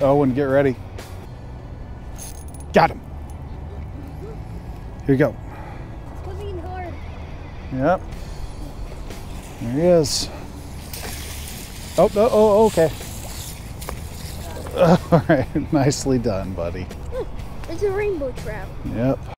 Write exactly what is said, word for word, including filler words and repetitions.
Owen, get ready. Got him. Here you go. It's coming hard. Yep. There he is. Oh, oh, oh, okay. All right, nicely done, buddy. It's a rainbow trout. Yep.